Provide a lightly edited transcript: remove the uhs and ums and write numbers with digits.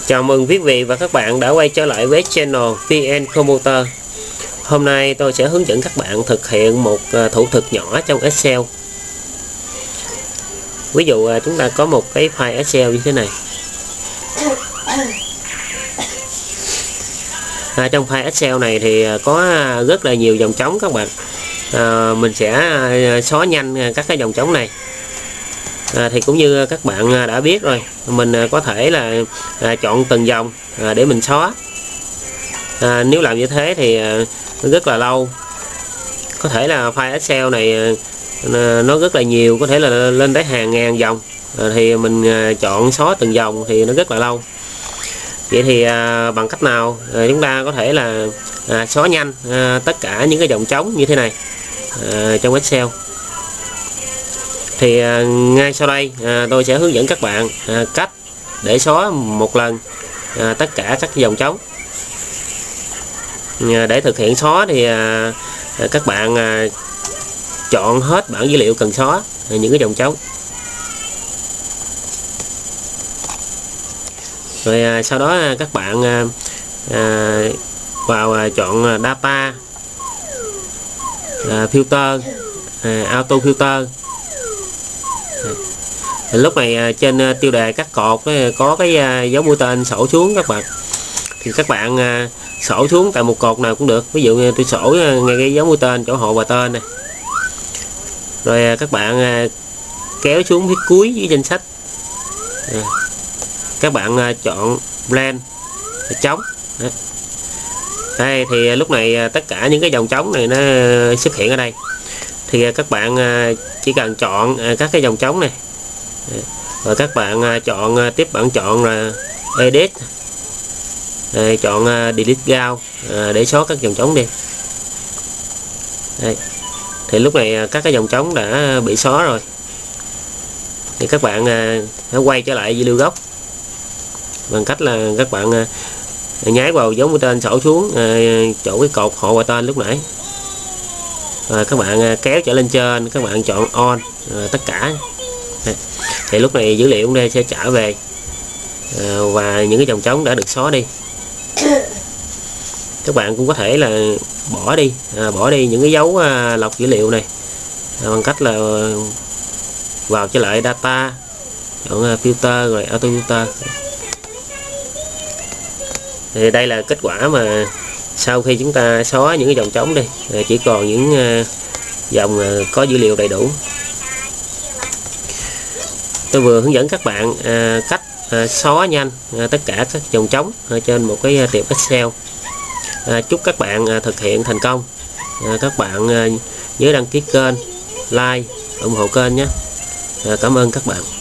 Chào mừng quý vị và các bạn đã quay trở lại với channel VN Computer. Hôm nay tôi sẽ hướng dẫn các bạn thực hiện một thủ thuật nhỏ trong Excel. Ví dụ chúng ta có một cái file Excel như thế này. Trong file Excel này thì có rất là nhiều dòng trống các bạn. Mình sẽ xóa nhanh các cái dòng trống này. Thì cũng như các bạn đã biết rồi, mình có thể là chọn từng dòng để mình xóa. Nếu làm như thế thì rất là lâu. Có thể là file Excel này nó rất là nhiều, có thể là lên tới hàng ngàn dòng, thì mình chọn xóa từng dòng thì nó rất là lâu. Vậy thì bằng cách nào chúng ta có thể là xóa nhanh tất cả những cái dòng trống như thế này trong Excel? Thì ngay sau đây tôi sẽ hướng dẫn các bạn cách để xóa một lần tất cả các dòng trống. Để thực hiện xóa thì các bạn chọn hết bảng dữ liệu cần xóa những cái dòng trống. Rồi sau đó các bạn vào chọn data, filter, auto filter. Lúc này trên tiêu đề các cột có cái dấu mũi tên sổ xuống các bạn. Thì các bạn sổ xuống tại một cột nào cũng được. Ví dụ như tôi sổ ngay cái dấu mũi tên chỗ hộ và tên này. Rồi các bạn kéo xuống phía cuối với danh sách. Các bạn chọn blend trống. Đây thì lúc này tất cả những cái dòng trống này nó xuất hiện ở đây. Thì các bạn chỉ cần chọn các cái dòng trống này, rồi các bạn chọn tiếp bạn chọn là edit, chọn delete gao để xóa các dòng trống đi. Đây. Thì lúc này các cái dòng trống đã bị xóa rồi. Thì các bạn nó quay trở lại dữ liệu gốc bằng cách là các bạn nháy vào dấu mũi tên sổ xuống chỗ cái cột hộ và tên lúc nãy. Các bạn kéo trở lên trên, các bạn chọn on tất cả. Thì lúc này dữ liệu đây sẽ trả về và những cái dòng trống đã được xóa đi. Các bạn cũng có thể là bỏ đi những cái dấu lọc dữ liệu này bằng cách là vào trở lại data, chọn filter rồi auto filter. Thì đây là kết quả mà sau khi chúng ta xóa những cái dòng trống đi, chỉ còn những dòng có dữ liệu đầy đủ. Tôi vừa hướng dẫn các bạn cách xóa nhanh tất cả các dòng trống trên một cái tiệp Excel. Chúc các bạn thực hiện thành công. Các bạn nhớ đăng ký kênh, like, ủng hộ kênh nhé. Cảm ơn các bạn.